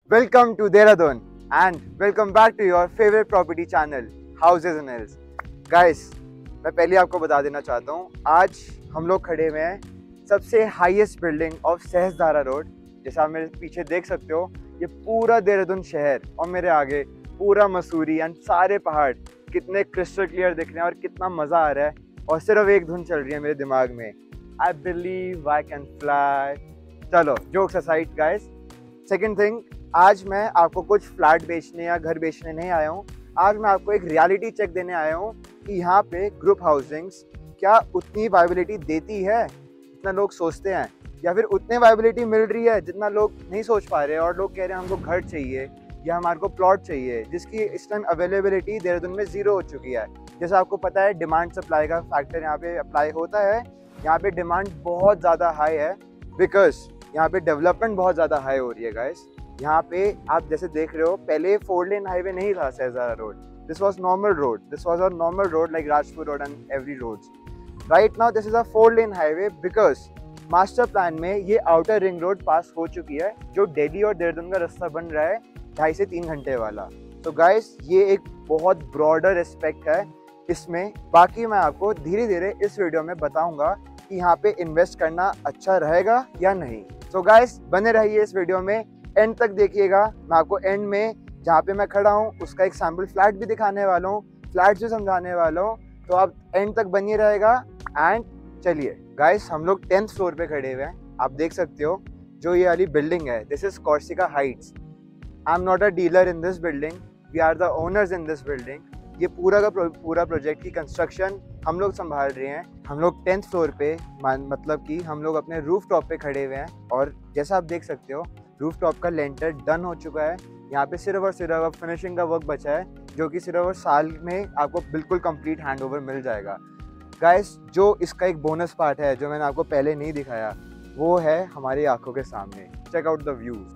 Welcome to Dehradun and welcome back to your favorite property channel Houses and Hills. Guys, मैं पहले आपको बता देना चाहता हूँ, आज हम लोग खड़े हुए हैं सबसे highest building of Sahastradhara road. जैसा आप मेरे पीछे देख सकते हो, ये पूरा देहरादून शहर और मेरे आगे पूरा मसूरी एंड सारे पहाड़ कितने क्रिस्टल क्लियर दिख रहे हैं और कितना मज़ा आ रहा है। और सिर्फ एक धुन चल रही है मेरे दिमाग में, I believe I can fly. चलो jokes aside guys, second thing, आज मैं आपको कुछ फ्लैट बेचने या घर बेचने नहीं आया हूँ। आज मैं आपको एक रियलिटी चेक देने आया हूँ कि यहाँ पे ग्रुप हाउसिंग्स क्या उतनी वाइबिलिटी देती है जितना लोग सोचते हैं, या फिर उतने वाइबिलिटी मिल रही है जितना लोग नहीं सोच पा रहे हैं। और लोग कह रहे हैं हमको घर चाहिए या हमारे को प्लॉट चाहिए, जिसकी इस टाइम अवेलेबिलिटी देहरादून में ज़ीरो हो चुकी है। जैसा आपको पता है, डिमांड सप्लाई का फैक्टर यहाँ पे अप्लाई होता है। यहाँ पे डिमांड बहुत ज़्यादा हाई है बिकॉज यहाँ पे डेवलपमेंट बहुत ज़्यादा हाई हो रही है गाइस। यहाँ पे आप जैसे देख रहे हो, पहले 4 लेन हाईवे नहीं था Sahastradhara road. This was normal road, this was a normal road like Rajpur road and every roads. Right now this is a 4 lane highway because master plan में ये आउटर रिंग रोड पास हो चुकी है, जो दिल्ली और देहरादून का रास्ता बन रहा है 2.5 से 3 घंटे वाला। तो गाइस, ये एक बहुत ब्रॉडर एस्पेक्ट है इसमें। बाकी मैं आपको धीरे धीरे इस वीडियो में बताऊंगा कि यहाँ पे इन्वेस्ट करना अच्छा रहेगा या नहीं। सो गाइस, बने रहिए इस वीडियो में, एंड तक देखिएगा। मैं आपको एंड में जहाँ पे मैं खड़ा हूँ उसका एक सैम्पल फ्लैट भी दिखाने वाला हूँ, फ्लैट भी समझाने वाला हूँ, तो आप एंड तक बनिए रहेगा। एंड चलिए गाइस, हम लोग 10th फ्लोर पे खड़े हुए हैं। आप देख सकते हो जो ये वाली बिल्डिंग है, this is Corsica Heights. I am not a dealer in this building, we are the owners in this building. ये पूरा का पूरा प्रोजेक्ट की कंस्ट्रक्शन हम लोग संभाल रहे हैं। हम लोग 10th फ्लोर पे, मतलब कि हम लोग अपने रूफ टॉप पे खड़े हुए हैं। और जैसा आप देख सकते हो, रूफ टॉप का लेंटर डन हो चुका है। यहाँ पे सिर्फ और सिर्फ अब फिनिशिंग का वर्क बचा है, जो कि सिर्फ और साल में आपको बिल्कुल कंप्लीट हैंडओवर मिल जाएगा। गाइस, जो इसका एक बोनस पार्ट है जो मैंने आपको पहले नहीं दिखाया, वो है हमारी आंखों के सामने। Check out the views.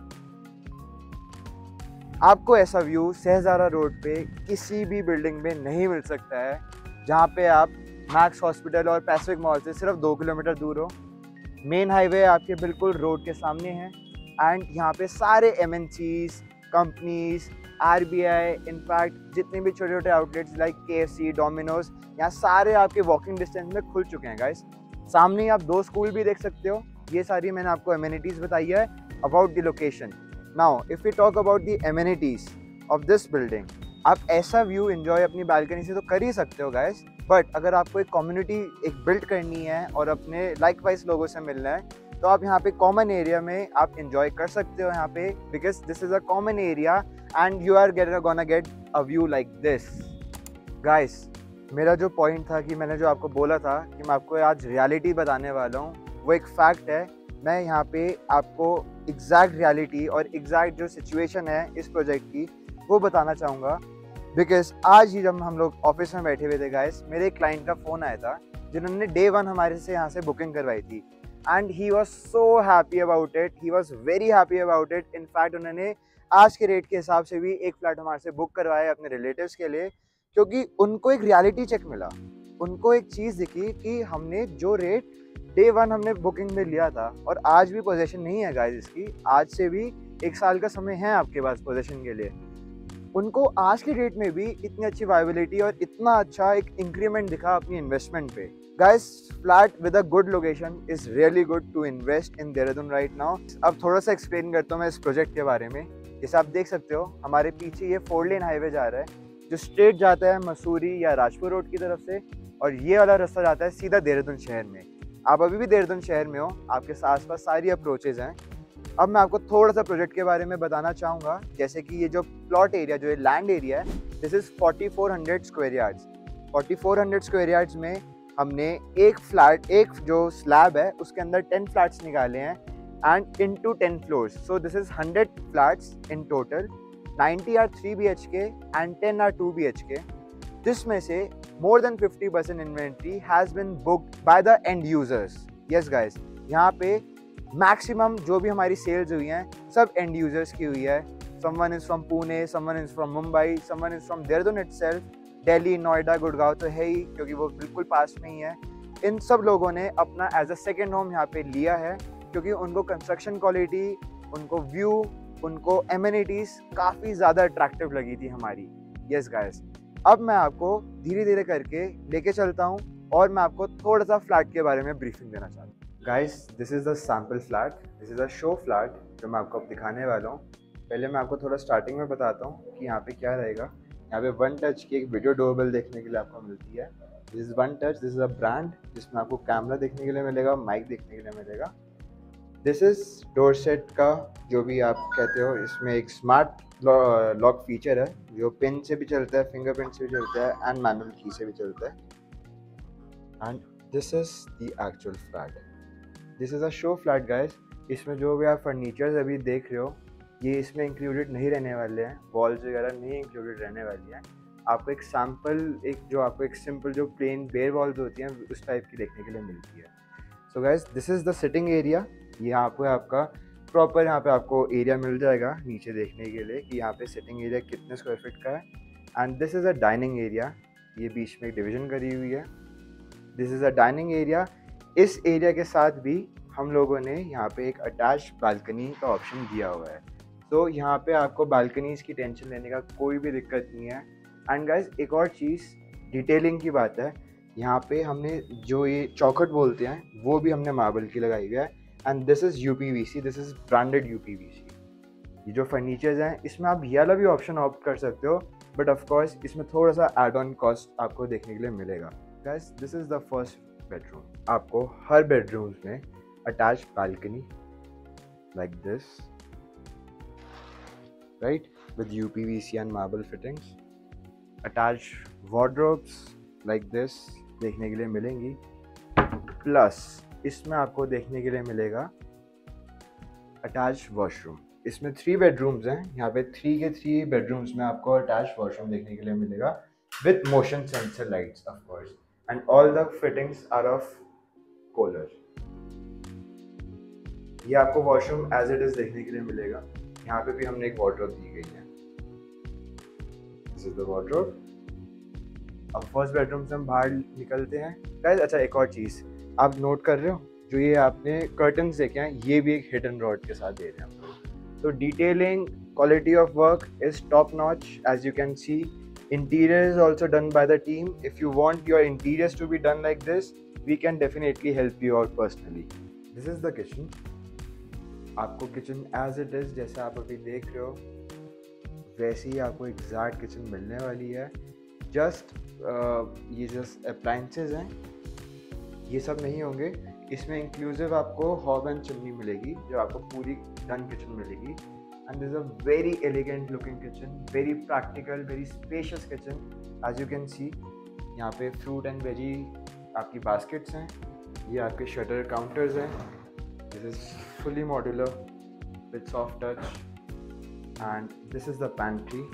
आपको ऐसा व्यू सहस्त्रधारा रोड पे किसी भी बिल्डिंग में नहीं मिल सकता है, जहाँ पे आप मैक्स हॉस्पिटल और पैसिफिक मॉल से सिर्फ 2 किलोमीटर दूर हो। मेन हाईवे आपके बिल्कुल रोड के सामने है। एंड यहाँ पे सारे MNCs, कंपनीज, RBI, इनफैक्ट जितने भी छोटे छोटे आउटलेट्स लाइक KFC, डोमिनोज, यहाँ सारे आपके वॉकिंग डिस्टेंस में खुल चुके हैं गाइस। सामने आप 2 स्कूल भी देख सकते हो। ये सारी मैंने आपको अमेनिटीज़ बताई है about the location. Now if we talk about the amenities of this building, आप ऐसा व्यू एंजॉय अपनी बालकनी से तो कर ही सकते हो गाइस, बट अगर आपको एक कम्युनिटी एक बिल्ड करनी है और अपने लाइक वाइज लोगों से मिलना है, तो आप यहाँ पे कॉमन एरिया में आप एंजॉय कर सकते हो यहाँ पे, because this is a common area and you are gonna get a view like this. Guys, मेरा जो पॉइंट था कि मैंने जो आपको बोला था कि मैं आपको आज रियलिटी बताने वाला हूँ, वो एक फैक्ट है। मैं यहाँ पे आपको एग्जैक्ट रियलिटी और एग्जैक्ट जो सिचुएशन है इस प्रोजेक्ट की, वो बताना चाहूँगा। बिकॉज आज ही जब हम लोग ऑफिस में बैठे हुए थे गाइस, मेरे एक क्लाइंट का फ़ोन आया था जिन्होंने Day 1 हमारे से यहाँ से बुकिंग करवाई थी। And he was so happy about it, he was very happy about it. In fact उन्होंने आज के रेट के हिसाब से भी एक फ्लैट हमारे से बुक करवाया अपने रिलेटिव्स के लिए, क्योंकि उनको एक रियलिटी चेक मिला। उनको एक चीज़ दिखी कि हमने जो रेट Day 1 हमने बुकिंग में लिया था, और आज भी पोजीशन नहीं है गाइस इसकी, आज से भी 1 साल का समय है आपके पास पोजीशन के लिए। उनको आज के डेट में भी इतनी अच्छी वाइबिलिटी और इतना अच्छा एक इंक्रीमेंट दिखा अपनी इन्वेस्टमेंट पे। Guys, flat with a good location is really good to invest in Dehradun right now. अब थोड़ा सा एक्सप्लेन करता हूँ मैं इस प्रोजेक्ट के बारे में। जैसे आप देख सकते हो, हमारे पीछे ये 4 लेन हाईवे जा रहा है, जो स्ट्रेट जाता है मसूरी या राजपुर रोड की तरफ से, और ये वाला रास्ता जाता है सीधा देहरादून शहर में। आप अभी भी देहरादून शहर में हो, आपके आसपास सारी अप्रोचेज हैं। अब मैं आपको थोड़ा सा प्रोजेक्ट के बारे में बताना चाहूँगा। जैसे कि ये जो प्लॉट एरिया, जो ये लैंड एरिया है, this is 4400 square yards. 4400 square yards में हमने एक फ्लैट, एक जो स्लैब है उसके अंदर 10 फ्लैट्स निकाले हैं and into 10 floors. So this is 100 flats in total. 90 are 3 BHK and 10 are 2 BHK, जिसमें से more than 50% inventory has been booked by the end users. Yes guys, यहाँ पे मैक्सिमम जो भी हमारी सेल्स हुई हैं सब एंड यूजर्स की हुई है। Someone is from Pune, someone is from Mumbai, someone is from Dehradun itself. Delhi, Noida, Gurgaon तो है ही, क्योंकि वो बिल्कुल पास में ही है। इन सब लोगों ने अपना एज अ सेकेंड होम यहाँ पे लिया है, क्योंकि उनको कंस्ट्रक्शन क्वालिटी, उनको व्यू उनको एमिनिटीज़ काफ़ी ज़्यादा अट्रैक्टिव लगी थी हमारी। यस गाइस, अब मैं आपको धीरे धीरे करके लेके चलता हूँ और मैं आपको थोड़ा सा फ्लैट के बारे में ब्रीफिंग देना चाहता हूँ। Guys, this is the sample flat, this is a show flat जो मैं आपको अब दिखाने वाला हूँ। पहले मैं आपको थोड़ा स्टार्टिंग में बताता हूँ कि यहाँ पे क्या रहेगा। यहाँ पे वन टच की एक वीडियो डोरबेल देखने के लिए आपको मिलती है। This is one touch, this is a brand जिसमें आपको कैमरा देखने के लिए मिलेगा, माइक देखने के लिए मिलेगा। दिस इज़ डोरसेट का जो भी आप कहते हो, इसमें एक स्मार्ट लॉक फीचर है जो पिन से भी चलता है, फिंगरप्रिंट से भी चलता है एंड मैनुअल की से भी चलता है। And this is the actual flat, this is a show flat guys. इसमें जो भी आप फर्नीचर्स अभी देख रहे हो ये इसमें इंक्लूडेड नहीं रहने वाले हैं, वॉल्स वगैरह नहीं इंक्लूडेड रहने वाली हैं। आपको एक सैम्पल, एक जो आपको एक सिंपल जो प्लेन बेयर वॉल्स होती हैं उस टाइप की देखने के लिए मिलती है। So guys, this is the sitting area. यहाँ पे आपका प्रॉपर यहाँ पे आपको एरिया मिल जाएगा नीचे देखने के लिए कि यहाँ पे सिटिंग एरिया कितने स्क्वायर फीट का है। And this is a dining area, ये बीच में एक डिवीजन करी हुई है। This is a dining area. इस एरिया के साथ भी हम लोगों ने यहाँ पे एक अटैच बालकनी का ऑप्शन दिया हुआ है। तो यहाँ पे आपको बालकनीज़ की टेंशन लेने का कोई भी दिक्कत नहीं है। एंड गाइस, एक और चीज़ डिटेलिंग की बात है, यहाँ पे हमने जो ये चौखट बोलते हैं वो भी हमने मार्बल की लगाई हुई है। And this is UPVC, this is branded UPVC। ये जो फर्नीचर्स हैं इसमें आप ये वाला भी ऑप्शन ऑप्ट कर सकते हो, बट ऑफ कोर्स इसमें थोड़ा सा एड ऑन कॉस्ट आपको देखने के लिए मिलेगा। Guys, this is the first bedroom. आपको हर बेडरूम्स में attach balcony like this, right, with UPVC and marble fittings. Attach wardrobes like this देखने के लिए मिलेंगी। प्लस इसमें आपको देखने के लिए मिलेगा अटैच वॉशरूम। इसमें 3 बेडरूम्स हैं, यहाँ पे 3 के 3 बेडरूम्स में आपको अटैच वॉशरूम देखने के लिए मिलेगा with motion sensor lights of course, and all the fittings are of Kohler. ये आपको वॉशरूम एज इट इज देखने के लिए मिलेगा। यहाँ पे भी हमने एक वार्डरोब दी गई है, दिस इज द वार्डरोब। अब फर्स्ट बेडरूम से हम बाहर निकलते हैं गाइस। अच्छा, एक और चीज़ आप नोट कर रहे हो, जो ये आपने कर्टन्स देखे हैं ये भी एक हिडन रॉड के साथ दे रहे हैं हम लोग। तो detailing, quality of work is top notch as you can see. Interior is also done by the team. If you want your interiors to be done like this, we can definitely help you out personally. This is the kitchen. आपको kitchen as it is जैसे आप अभी देख रहे हो वैसे ही आपको exact kitchen मिलने वाली है। जस्ट ये जस्ट अप्लायंसेज हैं, ये सब नहीं होंगे। इसमें इंक्लूसिव आपको हॉब एंड चिमनी मिलेगी जो आपको पूरी डन किचन मिलेगी। And this is a very elegant looking kitchen, very practical, very spacious kitchen. As you can see यहाँ पे फ्रूट एंड वेजी आपकी बास्केट्स हैं, ये आपके शटर काउंटर्स हैं। This is fully modular with soft touch. And this is the pantry.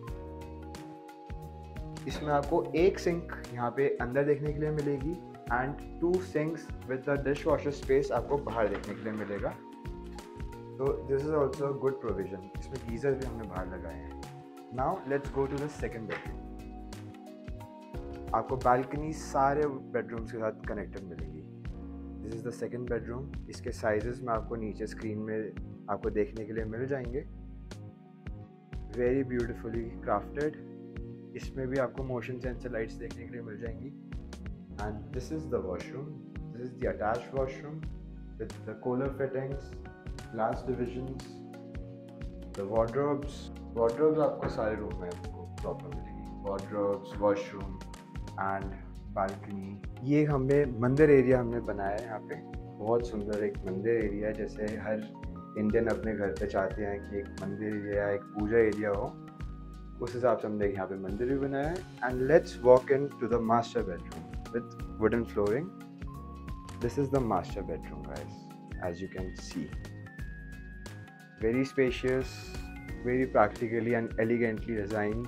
इसमें आपको एक सिंक यहाँ पे अंदर देखने के लिए मिलेगी and 2 sinks with the dish washer space आपको बाहर देखने के लिए मिलेगा। तो this is also good provision. इसमें गीजर भी हमने बाहर लगाए हैं। Now let's go to the second bedroom. आपको बालकनी सारे बेडरूम्स के साथ कनेक्टेड मिलेगी। This is the second bedroom. इसके साइजेस में आपको नीचे स्क्रीन में आपको देखने के लिए मिल जाएंगे। Very beautifully crafted. इसमें भी आपको मोशन सेंसर लाइट्स देखने के लिए मिल जाएंगी। And this is the washroom, this is the attached washroom with the Kohler fittings, glass divisions, the wardrobes आपको सारे रूम में आपको प्रॉपर मिलेगी। Wardrobes, washroom and balcony. ये हमने मंदिर एरिया हमने बनाया है यहाँ पे, बहुत सुंदर एक मंदिर एरिया है। जैसे हर इंडियन अपने घर पे चाहते हैं कि एक मंदिर एरिया, एक पूजा एरिया हो, उस हिसाब से हमने यहाँ पे मंदिर भी बनाया है। And let's walk into the master bedroom with wooden flooring. This is the master bedroom guys, as you can see. Very spacious, very practically and elegantly designed.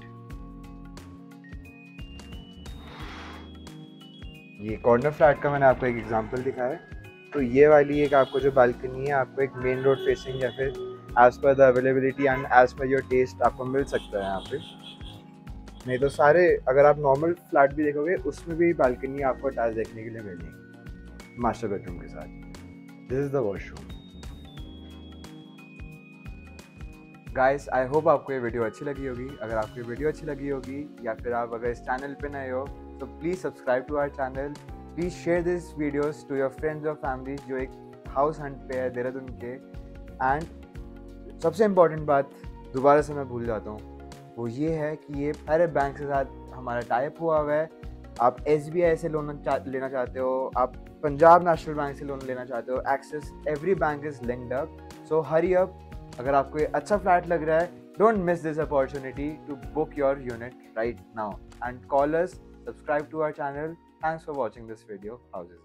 ये कॉर्नर फ्लैट का मैंने आपको एक एग्जांपल दिखाया है। तो ये वाली एक आपको जो बालकनी है आपको एक मेन रोड फेसिंग या फिर as per the availability and as per your taste आपको मिल सकता है यहाँ पे। नहीं तो सारे अगर आप नॉर्मल फ्लैट भी देखोगे उसमें भी बालकनी आपको अटैच देखने के लिए मिलेगी मास्टर बेडरूम के साथ। This is the washroom. Guys I hope आपको ये वीडियो अच्छी लगी होगी। अगर आपको ये वीडियो अच्छी लगी होगी या फिर आप अगर इस चैनल पे नए हो तो please subscribe to our channel, please share this videos to your friends और फैमिली जो एक हाउस हंट पे है देहरादून के। एंड सबसे इम्पॉर्टेंट बात दोबारा से मैं भूल जाता हूँ, वो ये है कि ये सारे बैंक के साथ हमारा टाइप हुआ हुआ है। आप SBI से लोन लेना चाहते हो, आप पंजाब नेशनल बैंक से लोन लेना चाहते हो, Axis, every bank is linked up, so hurry up. अगर आपको ये अच्छा फ्लैट लग रहा है, don't miss this opportunity to book your unit right now and call us, subscribe to our channel. Thanks for watching this video houses.